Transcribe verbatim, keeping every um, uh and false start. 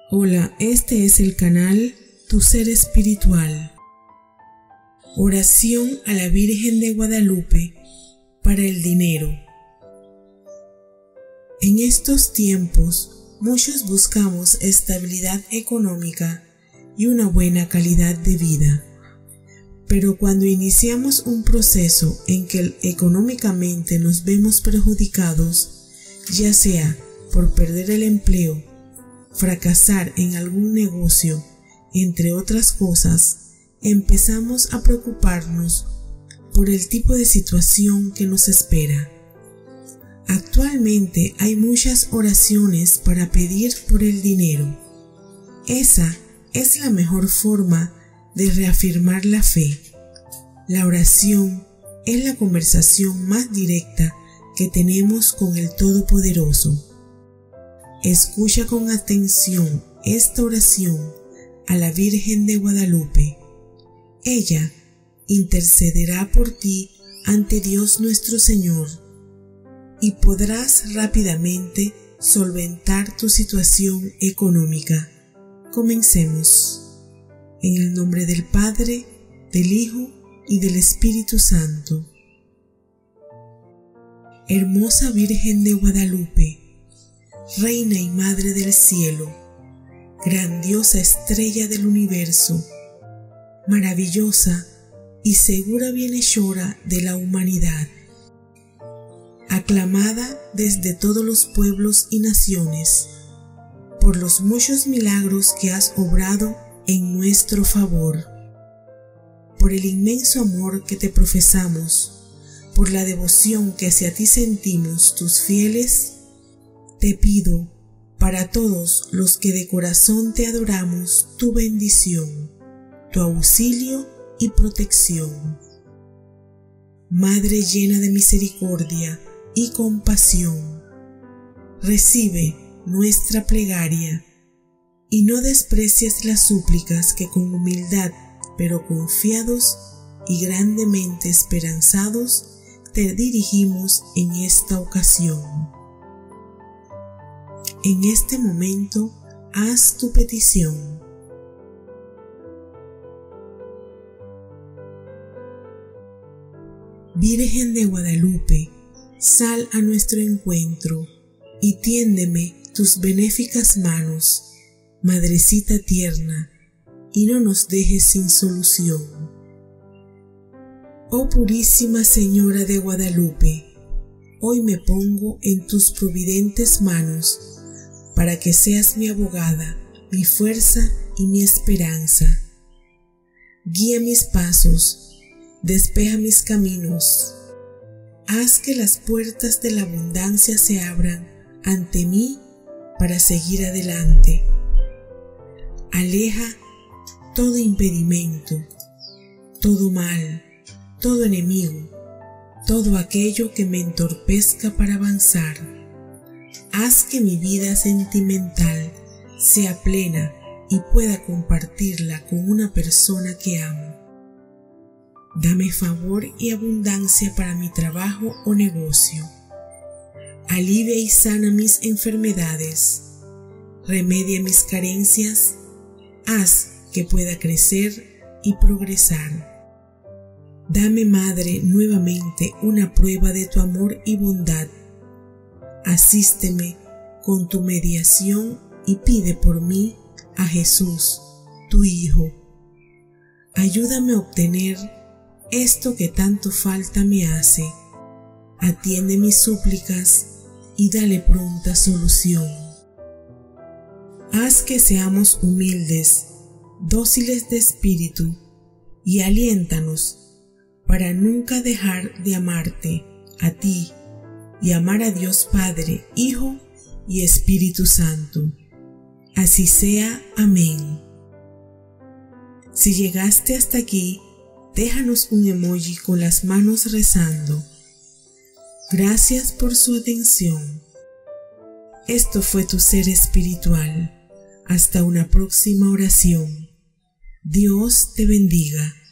Hola, este es el canal Tu Ser Espiritual. Oración a la Virgen de Guadalupe para el dinero. En estos tiempos, muchos buscamos estabilidad económica y una buena calidad de vida. Pero cuando iniciamos un proceso en que económicamente nos vemos perjudicados, ya sea por perder el empleo, fracasar en algún negocio, entre otras cosas, empezamos a preocuparnos por el tipo de situación que nos espera. Actualmente hay muchas oraciones para pedir por el dinero. Esa es la mejor forma de reafirmar la fe. La oración es la conversación más directa que tenemos con el Todopoderoso. Escucha con atención esta oración a la Virgen de Guadalupe. Ella intercederá por ti ante Dios nuestro Señor y podrás rápidamente solventar tu situación económica. Comencemos. En el nombre del Padre, del Hijo y del Espíritu Santo. Hermosa Virgen de Guadalupe, Reina y Madre del Cielo, grandiosa estrella del universo, maravillosa y segura bienhechora de la humanidad, aclamada desde todos los pueblos y naciones, por los muchos milagros que has obrado en nuestro favor, por el inmenso amor que te profesamos, por la devoción que hacia ti sentimos tus fieles, te pido, para todos los que de corazón te adoramos, tu bendición, tu auxilio y protección. Madre llena de misericordia y compasión, recibe nuestra plegaria y no desprecies las súplicas que con humildad, pero confiados y grandemente esperanzados, te dirigimos en esta ocasión. En este momento, haz tu petición. Virgen de Guadalupe, sal a nuestro encuentro y tiéndeme tus benéficas manos, Madrecita tierna, y no nos dejes sin solución. Oh purísima Señora de Guadalupe, hoy me pongo en tus providentes manos, para que seas mi abogada, mi fuerza y mi esperanza. Guía mis pasos, despeja mis caminos. Haz que las puertas de la abundancia se abran ante mí para seguir adelante. Aleja todo impedimento, todo mal, todo enemigo, todo aquello que me entorpezca para avanzar. Haz que mi vida sentimental sea plena y pueda compartirla con una persona que amo. Dame favor y abundancia para mi trabajo o negocio. Alivia y sana mis enfermedades. Remedia mis carencias. Haz que pueda crecer y progresar. Dame, Madre, nuevamente una prueba de tu amor y bondad. Asísteme con tu mediación y pide por mí a Jesús, tu Hijo. Ayúdame a obtener esto que tanto falta me hace. Atiende mis súplicas y dale pronta solución. Haz que seamos humildes, dóciles de espíritu y aliéntanos para nunca dejar de amarte a ti y amar a Dios Padre, Hijo y Espíritu Santo. Así sea. Amén. Si llegaste hasta aquí, déjanos un emoji con las manos rezando. Gracias por su atención. Esto fue Tu Ser Espiritual. Hasta una próxima oración. Dios te bendiga.